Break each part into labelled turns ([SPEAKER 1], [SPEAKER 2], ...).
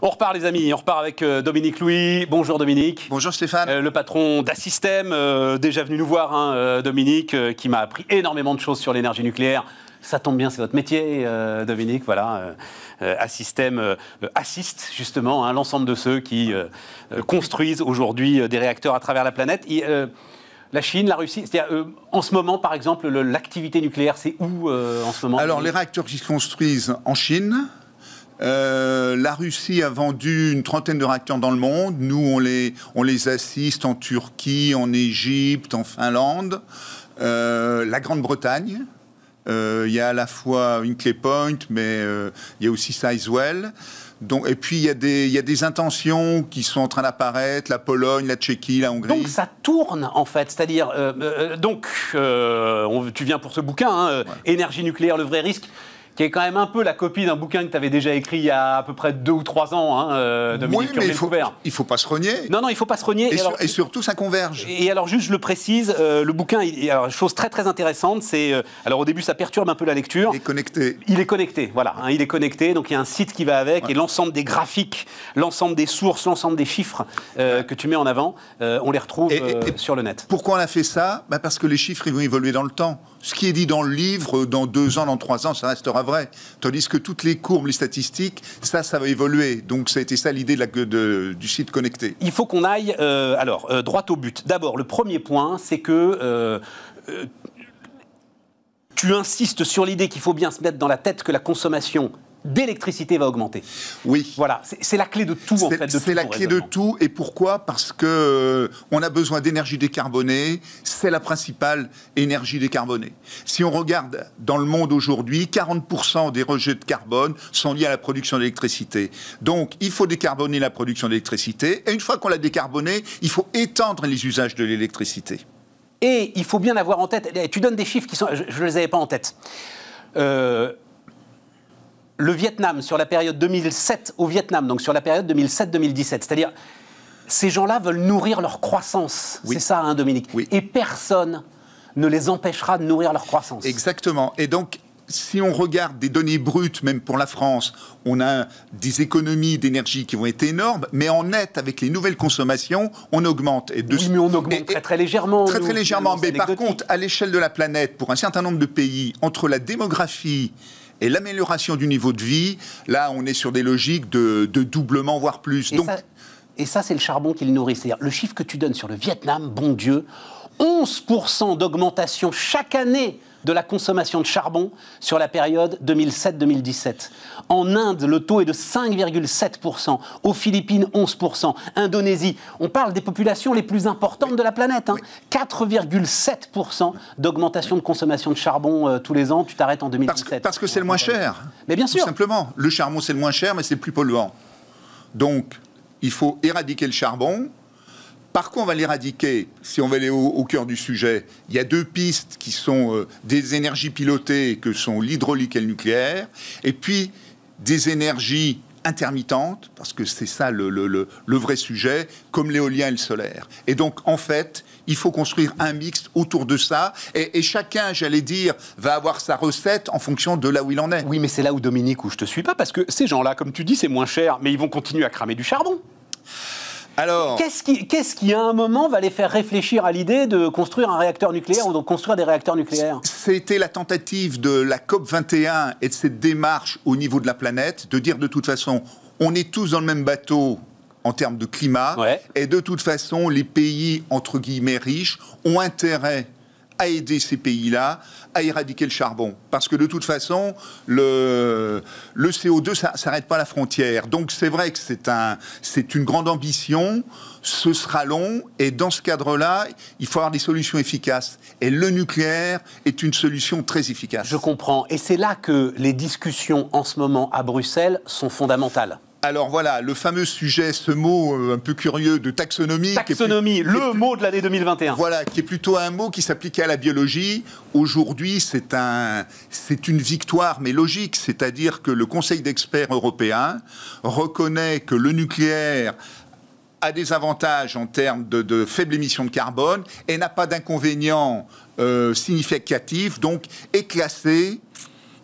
[SPEAKER 1] On repart les amis, on repart avec Dominique Louis. Bonjour Dominique.
[SPEAKER 2] Bonjour Stéphane.
[SPEAKER 1] Le patron d'Assystem, déjà venu nous voir, hein, Dominique, qui m'a appris énormément de choses sur l'énergie nucléaire. Ça tombe bien, c'est votre métier, Dominique, voilà. Assystem assiste justement hein, l'ensemble de ceux qui construisent aujourd'hui des réacteurs à travers la planète. La Chine, la Russie, c'est-à-dire en ce moment, par exemple, l'activité nucléaire, c'est où en ce moment?
[SPEAKER 2] Alors, les réacteurs qui se construisent en Chine. La Russie a vendu une trentaine de réacteurs dans le monde. Nous, on les assiste en Turquie, en Égypte, en Finlande. La Grande-Bretagne. Il y a à la fois Hinkley Point, mais il y a aussi Sizewell. Donc, et puis, il y a des intentions qui sont en train d'apparaître, la Pologne, la Tchéquie, la Hongrie.
[SPEAKER 1] Donc, ça tourne, en fait. C'est-à-dire, tu viens pour ce bouquin, hein, ouais. Énergie nucléaire, le vrai risque, qui est quand même un peu la copie d'un bouquin que tu avais déjà écrit il y a à peu près 2 ou 3 ans, hein, Dominique.
[SPEAKER 2] Oui, mais il faut pas se renier.
[SPEAKER 1] Non, il faut pas se renier.
[SPEAKER 2] Et surtout, ça converge.
[SPEAKER 1] Et alors, juste, je le précise, le bouquin, alors, chose très, très intéressante, c'est... alors, au début, ça perturbe un peu la lecture.
[SPEAKER 2] Il est connecté.
[SPEAKER 1] Il est connecté, voilà. Hein, il est connecté, donc il y a un site qui va avec, et l'ensemble des graphiques, l'ensemble des sources, l'ensemble des chiffres que tu mets en avant, on les retrouve sur le net.
[SPEAKER 2] Pourquoi on a fait ça ? Parce que les chiffres, ils vont évoluer dans le temps. Ce qui est dit dans le livre, dans 2 ans, dans 3 ans, ça restera vrai. Tandis que toutes les courbes, les statistiques, ça va évoluer. Donc, ça a été ça l'idée du site connecté.
[SPEAKER 1] Il faut qu'on aille, droit au but. D'abord, le premier point, c'est que tu insistes sur l'idée qu'il faut bien se mettre dans la tête que la consommation d'électricité va augmenter.
[SPEAKER 2] Oui.
[SPEAKER 1] Voilà, c'est la clé de tout, en fait.
[SPEAKER 2] C'est la clé de tout. Et pourquoi ? Parce que on a besoin d'énergie décarbonée. C'est la principale énergie décarbonée. Si on regarde dans le monde aujourd'hui, 40% des rejets de carbone sont liés à la production d'électricité. Donc, il faut décarboner la production d'électricité. Et une fois qu'on l'a décarbonée, il faut étendre les usages de l'électricité.
[SPEAKER 1] Et il faut bien avoir en tête... Tu donnes des chiffres qui sont... Je ne les avais pas en tête. Le Vietnam, sur la période 2007, au Vietnam, donc sur la période 2007-2017, c'est-à-dire, ces gens-là veulent nourrir leur croissance. Oui. C'est ça, hein, Dominique.
[SPEAKER 2] Oui.
[SPEAKER 1] Et personne ne les empêchera de nourrir leur croissance.
[SPEAKER 2] Exactement. Et donc, si on regarde des données brutes, même pour la France, on a des économies d'énergie qui vont être énormes, mais en net, avec les nouvelles consommations, on augmente.
[SPEAKER 1] Oui, mais on augmente très, très légèrement.
[SPEAKER 2] Très, très légèrement. Mais par contre, à l'échelle de la planète, pour un certain nombre de pays, entre la démographie et l'amélioration du niveau de vie, là, on est sur des logiques de doublement, voire plus.
[SPEAKER 1] Et ça, c'est le charbon qui le nourrit. C'est-à-dire, le chiffre que tu donnes sur le Vietnam, bon Dieu, 11% d'augmentation chaque année de la consommation de charbon sur la période 2007-2017. En Inde, le taux est de 5,7%. Aux Philippines, 11%. Indonésie, on parle des populations les plus importantes de la planète. Hein. Oui. 4,7% d'augmentation de consommation de charbon tous les ans. Tu t'arrêtes en 2017.
[SPEAKER 2] Parce que c'est le moins cher.
[SPEAKER 1] Mais bien sûr.
[SPEAKER 2] Tout simplement. Le charbon, c'est le moins cher, mais c'est le plus polluant. Donc, il faut éradiquer le charbon. Par quoi on va l'éradiquer? Si on va aller au cœur du sujet, il y a 2 pistes qui sont des énergies pilotées, que sont l'hydraulique et le nucléaire, et puis des énergies intermittentes, parce que c'est ça le vrai sujet, comme l'éolien et le solaire. Et donc, en fait, il faut construire un mix autour de ça, et chacun, j'allais dire, va avoir sa recette en fonction de là où il en est.
[SPEAKER 1] Oui, mais c'est là où, Dominique, où je te suis pas, parce que ces gens-là, comme tu dis, c'est moins cher, mais ils vont continuer à cramer du charbon.
[SPEAKER 2] Alors,
[SPEAKER 1] qu'est-ce qui, à un moment, va les faire réfléchir à l'idée de construire un réacteur nucléaire ou de construire des réacteurs nucléaires?
[SPEAKER 2] C'était la tentative de la COP21 et de cette démarche au niveau de la planète, de dire de toute façon, on est tous dans le même bateau en termes de climat, et de toute façon, les pays, entre guillemets, riches, ont intérêt à aider ces pays-là à éradiquer le charbon. Parce que de toute façon, le CO2, ça n'arrête pas à la frontière. Donc c'est vrai que c'est une grande ambition, ce sera long, et dans ce cadre-là, il faut avoir des solutions efficaces. Et le nucléaire est une solution très efficace.
[SPEAKER 1] Je comprends. Et c'est là que les discussions en ce moment à Bruxelles sont fondamentales.
[SPEAKER 2] Alors voilà, le fameux sujet, ce mot un peu curieux de taxonomie.
[SPEAKER 1] Taxonomie, le mot de l'année 2021.
[SPEAKER 2] Voilà, qui est plutôt un mot qui s'appliquait à la biologie. Aujourd'hui, c'est une victoire, mais logique. C'est-à-dire que le Conseil d'experts européen reconnaît que le nucléaire a des avantages en termes de faible émission de carbone et n'a pas d'inconvénients significatifs, donc est classé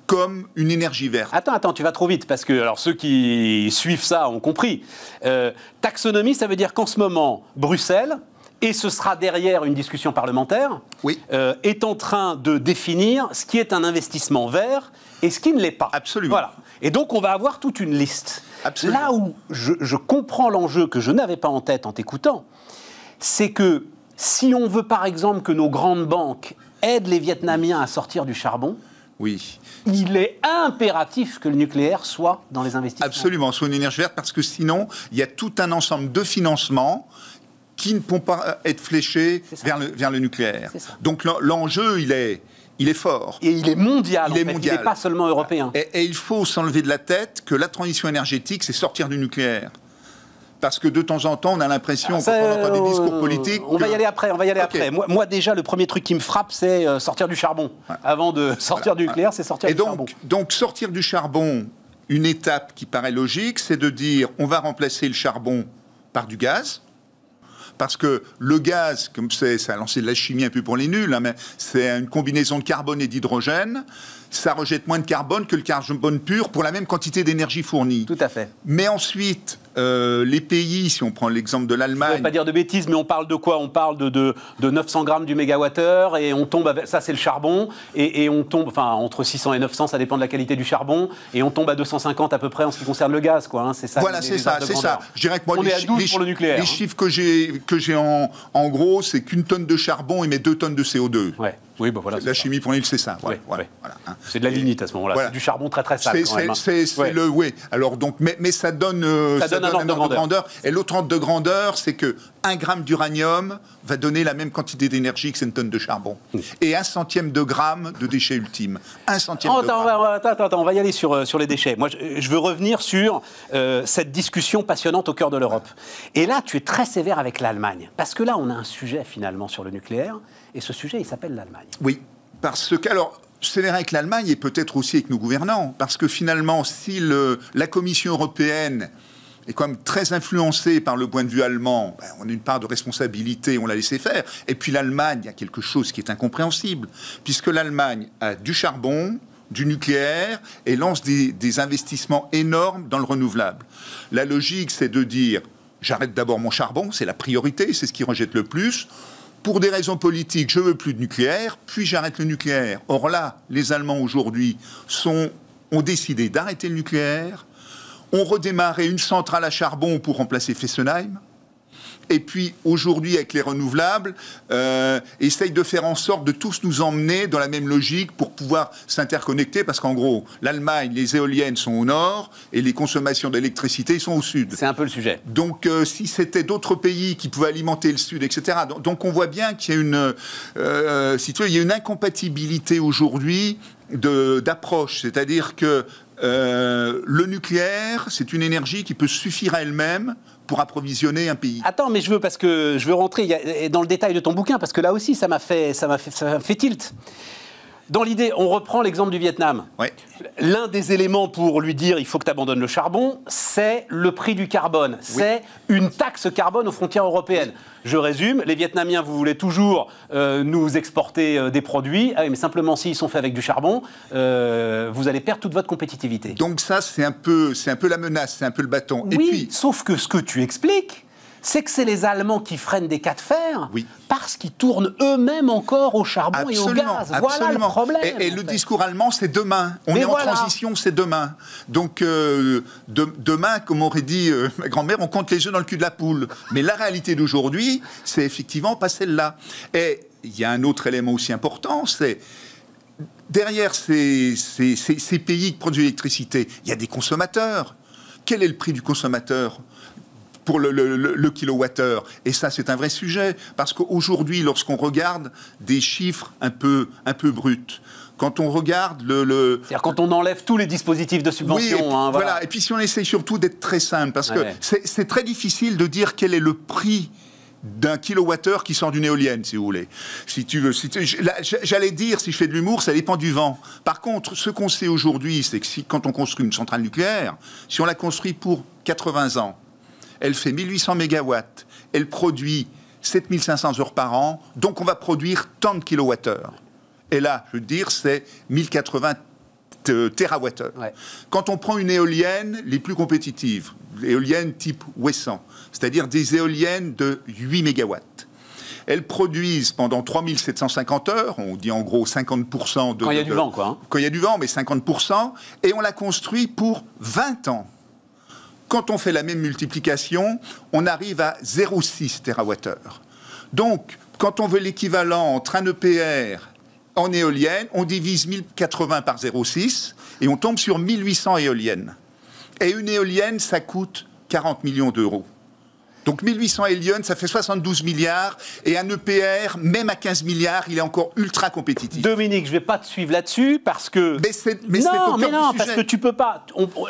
[SPEAKER 2] comme une énergie verte.
[SPEAKER 1] Attends, tu vas trop vite, parce que alors, ceux qui suivent ça ont compris. Taxonomie, ça veut dire qu'en ce moment, Bruxelles, et ce sera derrière une discussion parlementaire,
[SPEAKER 2] oui.
[SPEAKER 1] Est en train de définir ce qui est un investissement vert et ce qui ne l'est pas.
[SPEAKER 2] Absolument.
[SPEAKER 1] Voilà. Et donc, on va avoir toute une liste.
[SPEAKER 2] Absolument.
[SPEAKER 1] Là où je comprends l'enjeu que je n'avais pas en tête en t'écoutant, c'est que si on veut, par exemple, que nos grandes banques aident les Vietnamiens à sortir du charbon,
[SPEAKER 2] oui.
[SPEAKER 1] Il est impératif que le nucléaire soit dans les investissements.
[SPEAKER 2] Absolument, soit une énergie verte, parce que sinon, il y a tout un ensemble de financements qui ne pourront pas être fléchés vers le nucléaire. Donc l'enjeu, il est fort.
[SPEAKER 1] Et il est mondial, il n'est pas seulement européen.
[SPEAKER 2] Et il faut s'enlever de la tête que la transition énergétique, c'est sortir du nucléaire. Parce que de temps en temps, on a l'impression, quand on entend des discours politiques...
[SPEAKER 1] On va y aller après, après. Moi, déjà, le premier truc qui me frappe, c'est sortir du charbon. Ouais. Avant de sortir du nucléaire, c'est sortir du charbon.
[SPEAKER 2] Donc, sortir du charbon, une étape qui paraît logique, c'est de dire, on va remplacer le charbon par du gaz. Parce que le gaz, comme ça a lancé de la chimie un peu pour les nuls, hein, mais c'est une combinaison de carbone et d'hydrogène. Ça rejette moins de carbone que le carbone pur pour la même quantité d'énergie fournie.
[SPEAKER 1] Tout à fait.
[SPEAKER 2] Mais ensuite, les pays, si on prend l'exemple de l'Allemagne...
[SPEAKER 1] Je ne veux pas dire de bêtises, mais on parle de quoi? On parle de 900 grammes du mégawattheure, et on tombe avec... Ça, c'est le charbon, et on tombe... Enfin, entre 600 et 900, ça dépend de la qualité du charbon, et on tombe à 250 à peu près en ce qui concerne le gaz, quoi. Hein, c'est ça.
[SPEAKER 2] Voilà, c'est ça. Je dirais que moi,
[SPEAKER 1] on est à 12 pour le nucléaire.
[SPEAKER 2] Les chiffres que j'ai en gros, c'est qu'une tonne de charbon émet 2 tonnes de CO2.
[SPEAKER 1] Ouais. Oui, bah voilà.
[SPEAKER 2] La chimie pour l'île, c'est ça.
[SPEAKER 1] Voilà, voilà. C'est de la lignite à ce moment-là. Voilà. C'est du charbon très très sale.
[SPEAKER 2] C'est le Alors donc, mais ça donne un ordre de grandeur. Et l'autre ordre de grandeur, c'est que 1 gramme d'uranium va donner la même quantité d'énergie que 1 tonne de charbon. Et 1 centième de gramme de déchets ultimes. 1 centième de gramme.
[SPEAKER 1] Attends, on va y aller sur les déchets. Moi, je veux revenir sur cette discussion passionnante au cœur de l'Europe. Et là, tu es très sévère avec l'Allemagne. Parce que là, on a un sujet finalement sur le nucléaire. Et ce sujet, il s'appelle l'Allemagne.
[SPEAKER 2] Oui, parce que... Alors, sévère avec l'Allemagne et peut-être aussi avec nos gouvernants. Parce que finalement, si la Commission européenne est quand même très influencée par le point de vue allemand, on a une part de responsabilité, on l'a laissé faire. Et puis l'Allemagne, il y a quelque chose qui est incompréhensible. Puisque l'Allemagne a du charbon, du nucléaire et lance des investissements énormes dans le renouvelable. La logique, c'est de dire, j'arrête d'abord mon charbon, c'est la priorité, c'est ce qui rejette le plus. Pour des raisons politiques, je veux plus de nucléaire, puis j'arrête le nucléaire. Or là, les Allemands aujourd'hui ont décidé d'arrêter le nucléaire, ont redémarré une centrale à charbon pour remplacer Fessenheim, et puis aujourd'hui, avec les renouvelables, essayent de faire en sorte de tous nous emmener dans la même logique pour pouvoir s'interconnecter, parce qu'en gros, l'Allemagne, les éoliennes sont au nord, et les consommations d'électricité sont au sud.
[SPEAKER 1] C'est un peu le sujet.
[SPEAKER 2] Donc, si c'était d'autres pays qui pouvaient alimenter le sud, etc., donc on voit bien qu'il y a il y a une incompatibilité aujourd'hui d'approche, c'est-à-dire que le nucléaire, c'est une énergie qui peut suffire à elle-même pour approvisionner un pays.
[SPEAKER 1] Attends, mais je veux rentrer dans le détail de ton bouquin, parce que là aussi, ça m'a fait tilt. Dans l'idée, on reprend l'exemple du Vietnam.
[SPEAKER 2] Ouais.
[SPEAKER 1] L'un des éléments pour lui dire il faut que tu abandonnes le charbon, c'est le prix du carbone. C'est une taxe carbone aux frontières européennes. Je résume, les Vietnamiens, vous voulez toujours nous exporter des produits, mais simplement s'ils sont faits avec du charbon, vous allez perdre toute votre compétitivité.
[SPEAKER 2] Donc ça, c'est un peu la menace, c'est un peu le bâton.
[SPEAKER 1] Oui, et puis, sauf que ce que tu expliques, c'est que c'est les Allemands qui freinent des cas de fer parce qu'ils tournent eux-mêmes encore au charbon et au gaz. Voilà le problème.
[SPEAKER 2] Et le discours allemand, c'est demain. On est en transition, c'est demain. Donc, demain, comme aurait dit ma grand-mère, on compte les œufs dans le cul de la poule. Mais la réalité d'aujourd'hui, c'est effectivement pas celle-là. Et il y a un autre élément aussi important, c'est derrière ces pays qui produisent l'électricité, il y a des consommateurs. Quel est le prix du consommateur pour le kilowattheure? Et ça, c'est un vrai sujet, parce qu'aujourd'hui, lorsqu'on regarde des chiffres un peu bruts, quand on regarde
[SPEAKER 1] c'est-à-dire quand on enlève tous les dispositifs de subvention.
[SPEAKER 2] Oui, voilà. Et puis si on essaye surtout d'être très simple, parce que c'est très difficile de dire quel est le prix d'un kilowattheure qui sort d'une éolienne, si vous voulez. J'allais dire, si je fais de l'humour, ça dépend du vent. Par contre, ce qu'on sait aujourd'hui, c'est que quand on construit une centrale nucléaire, si on la construit pour 80 ans, elle fait 1800 mégawatts, elle produit 7500 heures par an, donc on va produire tant de kilowattheures. Et là, je veux dire, c'est 1080 TWh. Ouais. Quand on prend une éolienne, les plus compétitives, l'éolienne type Wesson, c'est-à-dire des éoliennes de 8 mégawatts, elles produisent pendant 3750 heures, on dit en gros 50% de...
[SPEAKER 1] Quand il y a du vent, quoi. Hein.
[SPEAKER 2] Quand il y a du vent, mais 50%, et on la construit pour 20 ans. Quand on fait la même multiplication, on arrive à 0,6 TWh. Donc, quand on veut l'équivalent entre un EPR en éolienne, on divise 1080 par 0,6 et on tombe sur 1800 éoliennes. Et une éolienne, ça coûte 40 millions d'euros. Donc 1800 éoliennes, ça fait 72 milliards. Et un EPR, même à 15 milliards, il est encore ultra compétitif.
[SPEAKER 1] Dominique, je ne vais pas te suivre là-dessus parce que...
[SPEAKER 2] Mais non,
[SPEAKER 1] parce que tu peux pas...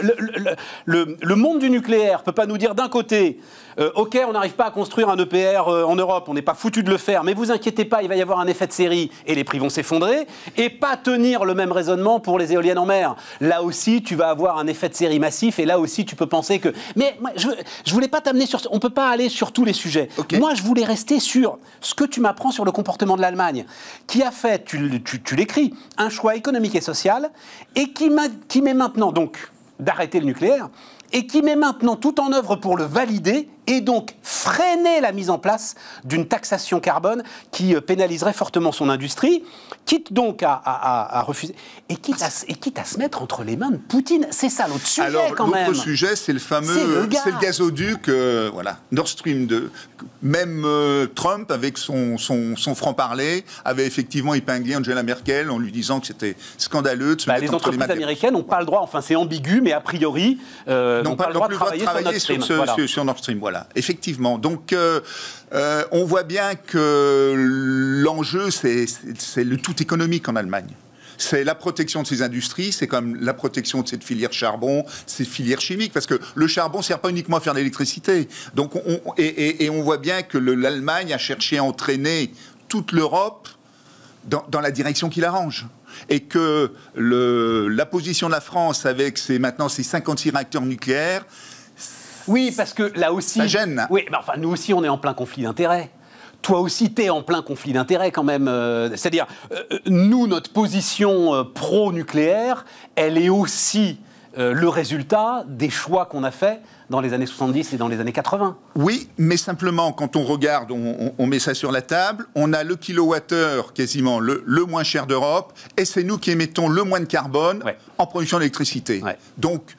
[SPEAKER 1] Le monde du nucléaire ne peut pas nous dire d'un côté... ok, on n'arrive pas à construire un EPR en Europe, on n'est pas foutu de le faire, mais vous inquiétez pas, il va y avoir un effet de série et les prix vont s'effondrer, et pas tenir le même raisonnement pour les éoliennes en mer. Là aussi, tu vas avoir un effet de série massif, et là aussi, tu peux penser que... Mais moi, je voulais pas t'amener sur... On peut pas aller sur tous les sujets. Okay. Moi, je voulais rester sur ce que tu m'apprends sur le comportement de l'Allemagne, qui a fait, tu l'écris, un choix économique et social, et qui met maintenant, donc, d'arrêter le nucléaire, et qui met maintenant tout en œuvre pour le valider et donc freiner la mise en place d'une taxation carbone qui pénaliserait fortement son industrie, quitte donc à refuser, et quitte à se mettre entre les mains de Poutine. C'est ça l'autre sujet.
[SPEAKER 2] Alors,
[SPEAKER 1] quand même.
[SPEAKER 2] L'autre sujet, c'est le fameux, c'est le gazoduc, voilà, Nord Stream 2. Même Trump, avec son franc-parler, avait effectivement épinglé Angela Merkel en lui disant que c'était scandaleux de se mettre
[SPEAKER 1] les
[SPEAKER 2] entre les mains.
[SPEAKER 1] Les entreprises américaines n'ont pas le droit, enfin c'est ambigu, mais a priori, n'ont pas le droit de travailler
[SPEAKER 2] sur Nord Stream. Voilà. Effectivement. Donc, on voit bien que l'enjeu, c'est le tout économique en Allemagne. C'est la protection de ces industries, c'est comme la protection de cette filière charbon, cette filière chimique, parce que le charbon ne sert pas uniquement à faire de l'électricité. Donc, on voit bien que l'Allemagne a cherché à entraîner toute l'Europe dans la direction qui l'arrange. Et que la position de la France avec maintenant ses 56 réacteurs nucléaires...
[SPEAKER 1] Oui, parce que là aussi...
[SPEAKER 2] Ça gêne.
[SPEAKER 1] Oui, mais enfin, nous aussi, on est en plein conflit d'intérêts. Toi aussi, t'es en plein conflit d'intérêts quand même. C'est-à-dire, nous, notre position pro-nucléaire, elle est aussi le résultat des choix qu'on a faits dans les années 70 et dans les années 80.
[SPEAKER 2] Oui, mais simplement, quand on regarde, on met ça sur la table, on a le kilowattheure quasiment le moins cher d'Europe, et c'est nous qui émettons le moins de carbone en production d'électricité. Ouais. Donc,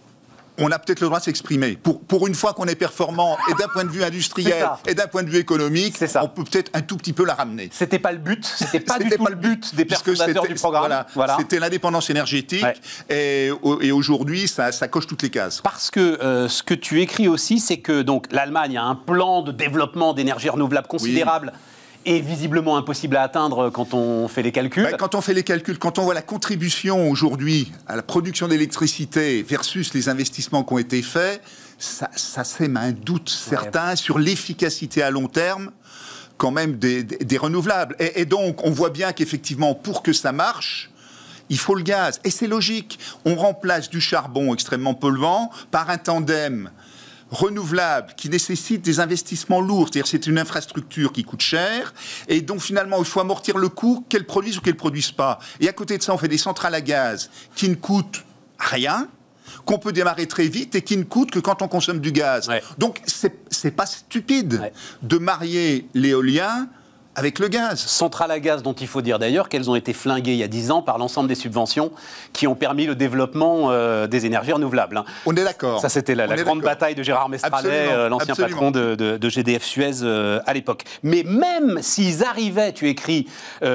[SPEAKER 2] on a peut-être le droit de s'exprimer. Pour une fois qu'on est performant, et d'un point de vue industriel, et d'un point de vue économique, on peut peut-être un tout petit peu la ramener.
[SPEAKER 1] C'était pas le but, c'était pas du tout le but des perturbateurs du programme.
[SPEAKER 2] Voilà. C'était l'indépendance énergétique, et aujourd'hui, ça coche toutes les cases.
[SPEAKER 1] Parce que ce que tu écris aussi, c'est que donc l'Allemagne a un plan de développement d'énergie renouvelable considérable. Oui. Et visiblement impossible à atteindre quand on fait les calculs.
[SPEAKER 2] Quand on fait les calculs, quand on voit la contribution aujourd'hui à la production d'électricité versus les investissements qui ont été faits, ça sème un doute certain sur l'efficacité à long terme quand même des renouvelables. Et donc, on voit bien qu'effectivement, pour que ça marche, il faut le gaz. Et c'est logique. On remplace du charbon extrêmement polluant par un tandem renouvelable qui nécessite des investissements lourds, c'est-à-dire c'est une infrastructure qui coûte cher, et donc finalement il faut amortir le coût qu'elles produisent ou qu'elles ne produisent pas. Et à côté de ça, on fait des centrales à gaz qui ne coûtent rien, qu'on peut démarrer très vite et qui ne coûtent que quand on consomme du gaz. Ouais. Donc c'est pas stupide de marier l'éolien avec le gaz.
[SPEAKER 1] Centrales à gaz dont il faut dire d'ailleurs qu'elles ont été flinguées il y a 10 ans par l'ensemble des subventions qui ont permis le développement des énergies renouvelables. Hein.
[SPEAKER 2] On est d'accord.
[SPEAKER 1] Ça, c'était la grande bataille de Gérard Mestralet, l'ancien patron de GDF Suez à l'époque. Mais même s'ils arrivaient, tu écris,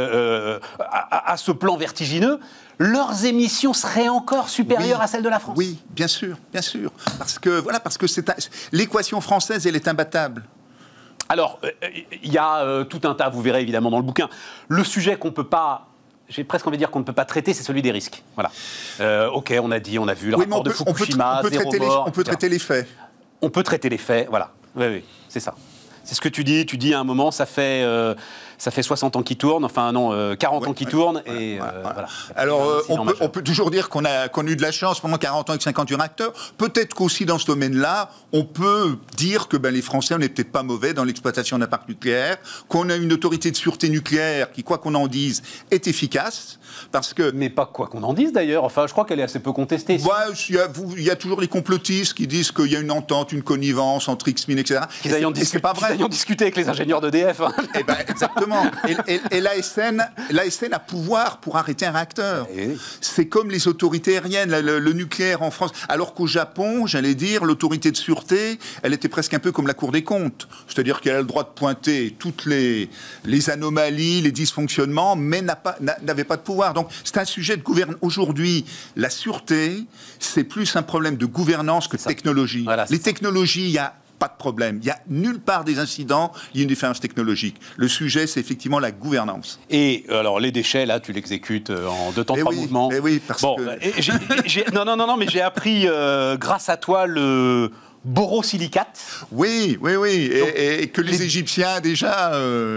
[SPEAKER 1] à ce plan vertigineux, leurs émissions seraient encore supérieures à celles de la France.
[SPEAKER 2] Oui, bien sûr. Parce que l'équation française, elle est imbattable.
[SPEAKER 1] Alors, il y a tout un tas, vous verrez évidemment dans le bouquin. Le sujet qu'on ne peut pas, j'ai presque envie de dire qu'on ne peut pas traiter, c'est celui des risques. Voilà. Ok, on a vu le rapport de Fukushima, zéro mort.
[SPEAKER 2] On peut traiter les faits.
[SPEAKER 1] On peut traiter les faits, voilà. Oui, c'est ça. C'est ce que tu dis. Tu dis à un moment, ça fait Ça fait 60 ans qui tourne, enfin non, 40 ans qui tourne. Et voilà.
[SPEAKER 2] Alors, on peut toujours dire qu'on a eu de la chance pendant 40 ans avec 58 réacteurs. Peut-être qu'aussi dans ce domaine-là, on peut dire que les Français, on n'est peut-être pas mauvais dans l'exploitation d'un parc nucléaire, qu'on a une autorité de sûreté nucléaire qui, quoi qu'on en dise, est efficace. Parce que...
[SPEAKER 1] Mais pas quoi qu'on en dise d'ailleurs, enfin je crois qu'elle est assez peu contestée.
[SPEAKER 2] Il y a toujours les complotistes qui disent qu'il y a une entente, une connivence entre X-Mine, etc.
[SPEAKER 1] C'est pas vrai. Ils ont discuté avec les ingénieurs d'EDF. Hein.
[SPEAKER 2] Exactement. Et l'ASN a pouvoir pour arrêter un réacteur. C'est comme les autorités aériennes, le nucléaire en France. Alors qu'au Japon, j'allais dire, l'autorité de sûreté, elle était presque un peu comme la Cour des comptes. C'est-à-dire qu'elle a le droit de pointer toutes les anomalies, les dysfonctionnements, mais n'avait pas de pouvoir. Donc, c'est un sujet de gouvernance. Aujourd'hui, la sûreté, c'est plus un problème de gouvernance que de technologie. Voilà, les technologies, il n'y a pas de problème. Il n'y a nulle part des incidents, il y a une différence technologique. Le sujet, c'est effectivement la gouvernance.
[SPEAKER 1] Et alors, les déchets, là, tu l'exécutes en 2 temps, 3 mouvements.
[SPEAKER 2] Oui, parce que...
[SPEAKER 1] Non, mais j'ai appris, grâce à toi, le... borosilicate.
[SPEAKER 2] Oui. Et que les Égyptiens, déjà,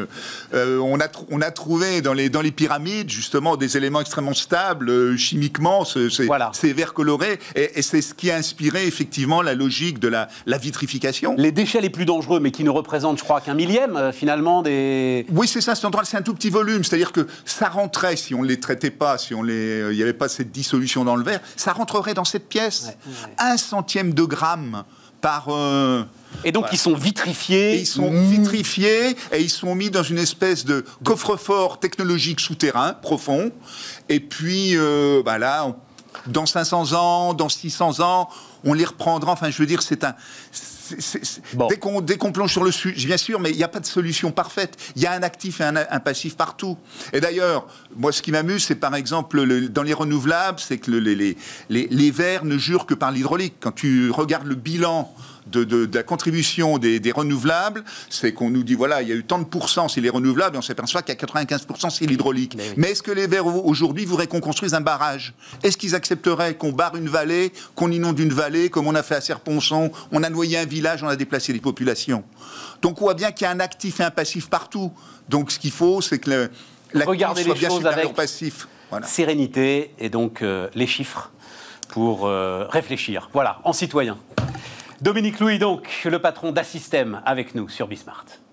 [SPEAKER 2] on a trouvé dans les pyramides, justement, des éléments extrêmement stables, chimiquement, ces verres colorés. Et c'est ce qui a inspiré, effectivement, la logique de la vitrification.
[SPEAKER 1] Les déchets les plus dangereux, mais qui ne représentent, je crois, qu'un millième, finalement, des...
[SPEAKER 2] Oui, c'est ça, c'est un tout petit volume. C'est-à-dire que ça rentrait, si on ne les traitait pas, il n'y avait pas cette dissolution dans le verre, ça rentrerait dans cette pièce. 1 centième de gramme par...
[SPEAKER 1] Et donc ils sont vitrifiés.
[SPEAKER 2] Ils sont vitrifiés et ils sont mis dans une espèce de coffre-fort technologique souterrain, profond. Et puis là, dans 500 ans, dans 600 ans, on les reprendra. Enfin, je veux dire, c'est un... Bon. Dès qu'on plonge sur le sujet, bien sûr, mais il n'y a pas de solution parfaite. Il y a un actif et un passif partout. Et d'ailleurs, moi, ce qui m'amuse, c'est par exemple, dans les renouvelables, c'est que les verts ne jurent que par l'hydraulique. Quand tu regardes le bilan de la contribution des renouvelables, c'est qu'on nous dit, voilà, il y a eu tant de pourcents, c'est les renouvelables, et on s'aperçoit qu'à 95%, c'est l'hydraulique. Mais est-ce que les Verts, aujourd'hui, voudraient qu'on construise un barrage? Est-ce qu'ils accepteraient qu'on barre une vallée, qu'on inonde une vallée, comme on a fait à Serponçon? On a noyé un village, on a déplacé les populations. Donc on voit bien qu'il y a un actif et un passif partout. Donc ce qu'il faut, c'est que
[SPEAKER 1] regardez les choses avec
[SPEAKER 2] passif. Voilà.
[SPEAKER 1] Sérénité et donc les chiffres pour réfléchir. Voilà, en citoyen. Dominique Louis, donc, le patron d'Assystem, avec nous sur Bismart.